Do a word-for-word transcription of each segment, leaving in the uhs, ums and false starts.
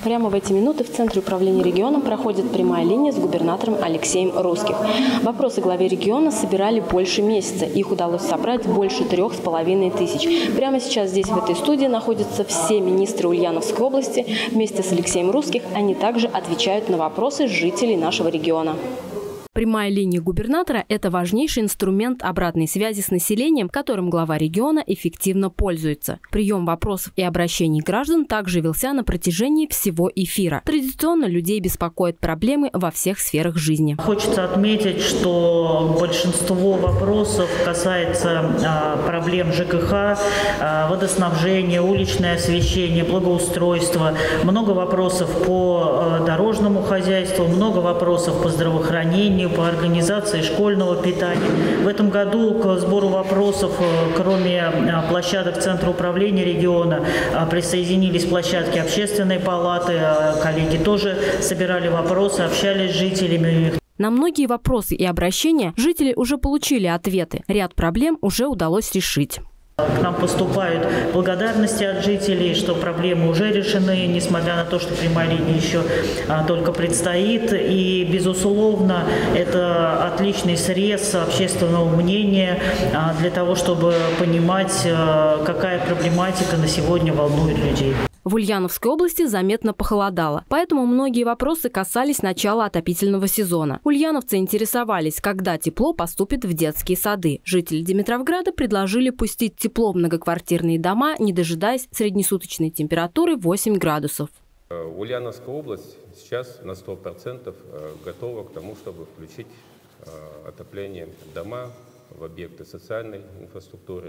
Прямо в эти минуты в Центре управления регионом проходит прямая линия с губернатором Алексеем Русских. Вопросы главе региона собирали больше месяца. Их удалось собрать больше трех с половиной тысяч. Прямо сейчас здесь, в этой студии, находятся все министры Ульяновской области. Вместе с Алексеем Русских они также отвечают на вопросы жителей нашего региона. Прямая линия губернатора – это важнейший инструмент обратной связи с населением, которым глава региона эффективно пользуется. Прием вопросов и обращений граждан также велся на протяжении всего эфира. Традиционно людей беспокоят проблемы во всех сферах жизни. Хочется отметить, что большинство вопросов касается а, проблем ЖКХ, а, водоснабжения, уличное освещение, благоустройства. Много вопросов по а, дорожному хозяйству, много вопросов по здравоохранению, по организации школьного питания. В этом году к сбору вопросов, кроме площадок Центра управления региона, присоединились площадки Общественной палаты. Коллеги тоже собирали вопросы, общались с жителями. На многие вопросы и обращения жители уже получили ответы. Ряд проблем уже удалось решить. К нам поступают благодарности от жителей, что проблемы уже решены, несмотря на то, что прямая линия еще а, только предстоит. И, безусловно, это отличный срез общественного мнения а, для того, чтобы понимать, а, какая проблематика на сегодня волнует людей. В Ульяновской области заметно похолодало, поэтому многие вопросы касались начала отопительного сезона. Ульяновцы интересовались, когда тепло поступит в детские сады. Жители Димитровграда предложили пустить тепло в многоквартирные дома, не дожидаясь среднесуточной температуры восемь градусов. Ульяновская область сейчас на сто процентов готова к тому, чтобы включить отопление в дома, в объекты социальной инфраструктуры.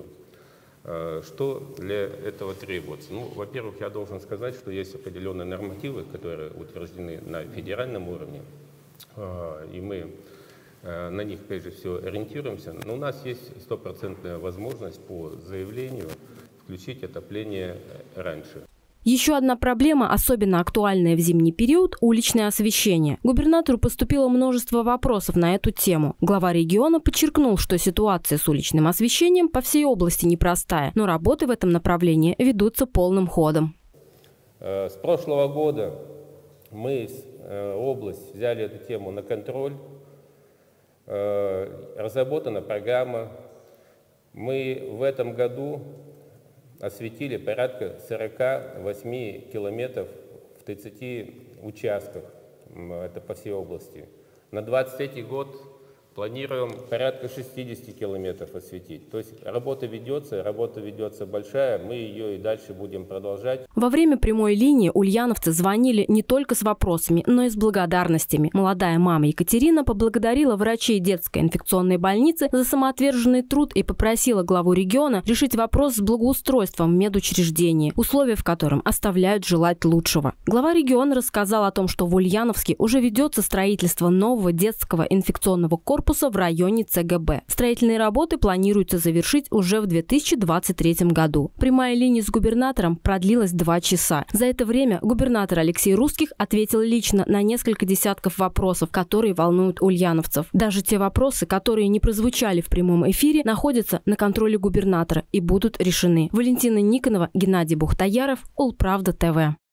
Что для этого требуется? Ну, во-первых, я должен сказать, что есть определенные нормативы, которые утверждены на федеральном уровне, и мы на них, прежде всего, ориентируемся. Но у нас есть стопроцентная возможность по заявлению включить отопление раньше. Еще одна проблема, особенно актуальная в зимний период – уличное освещение. Губернатору поступило множество вопросов на эту тему. Глава региона подчеркнул, что ситуация с уличным освещением по всей области непростая, но работы в этом направлении ведутся полным ходом. С прошлого года мы, область, взяли эту тему на контроль. Разработана программа. Мы в этом году осветили порядка сорока восьми километров в тридцати участках, это по всей области. На двадцать третий год планируем порядка шестидесяти километров осветить. То есть работа ведется, работа ведется большая, мы ее и дальше будем продолжать. Во время прямой линии ульяновцы звонили не только с вопросами, но и с благодарностями. Молодая мама Екатерина поблагодарила врачей детской инфекционной больницы за самоотверженный труд и попросила главу региона решить вопрос с благоустройством в медучреждении, условия в котором оставляют желать лучшего. Глава региона рассказал о том, что в Ульяновске уже ведется строительство нового детского инфекционного корпуса в районе ЦГБ. Строительные работы планируется завершить уже в две тысячи двадцать третьем году. Прямая линия с губернатором продлилась два часа. За это время губернатор Алексей Русских ответил лично на несколько десятков вопросов, которые волнуют ульяновцев. Даже те вопросы, которые не прозвучали в прямом эфире, находятся на контроле губернатора и будут решены. Валентина Никонова, Геннадий Бухтаяров, Улправда ТВ.